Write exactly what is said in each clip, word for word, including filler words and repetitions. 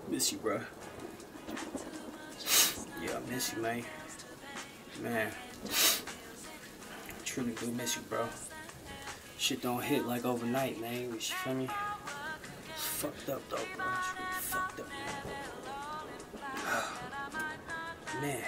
Miss you, bro. Yeah, I miss you, man. Man, I truly do miss you, bro. Shit don't hit like overnight, man. You feel me? It's fucked up, though, bro. It's really fucked up, man. Man.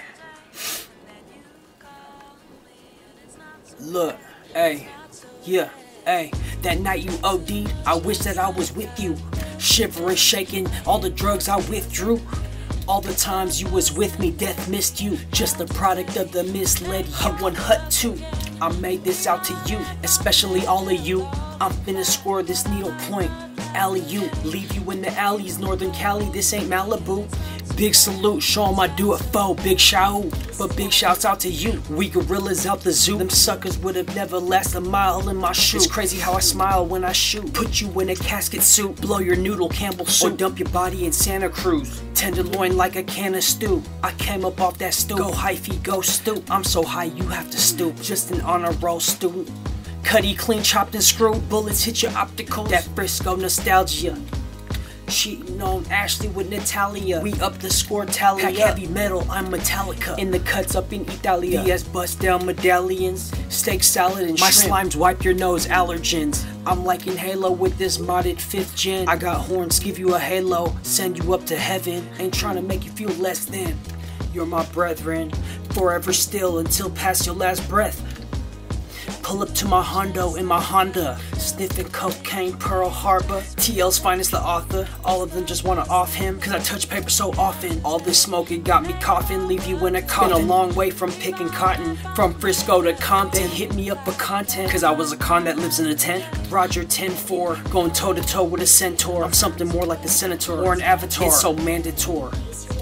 Look, hey, yeah, hey. That night you O D'd, I wish that I was with you. Shivering, shaking, all the drugs I withdrew. All the times you was with me, death missed you. Just the product of the misled you. One hut two, I made this out to you, especially all of you. I'm finna score this needle point, alley-oop. Leave you in the alleys, Northern Cali, this ain't Malibu. Big salute, show 'em I do it foe, big shout. But big shouts out to you, we gorillas out the zoo. Them suckers would've never lasted a mile in my shoe. It's crazy how I smile when I shoot. Put you in a casket suit, blow your noodle Campbell soup, or dump your body in Santa Cruz. Tenderloin like a can of stew. I came up off that stoop. Go hyphy, go stoop. I'm so high you have to stoop. Just an honor roll student. Cutty clean chopped and screwed. Bullets hit your opticals. That Frisco nostalgia. Cheating on Ashley with Natalia. We up the score tally. Pack heavy metal, I'm Metallica. In the cuts up in Italia. B S bust down medallions. Steak salad and my shrimp. My slimes wipe your nose, allergens. I'm like in Halo with this modded fifth gen. I got horns, give you a halo. Send you up to heaven. Ain't trying to make you feel less than. You're my brethren. Forever still until past your last breath. Pull up to my Hondo in my Honda. Sniffing cocaine, Pearl Harbor. T L's finest, the author. All of them just wanna off him, cause I touch paper so often. All this smoking got me coughing, leave you in a coffin. Been a long way from picking cotton. From Frisco to Compton. They hit me up for content, cause I was a con that lives in a tent. Roger ten four, going toe to toe with a centaur. I'm something more like the Senator or an Avatar. It's so mandatory.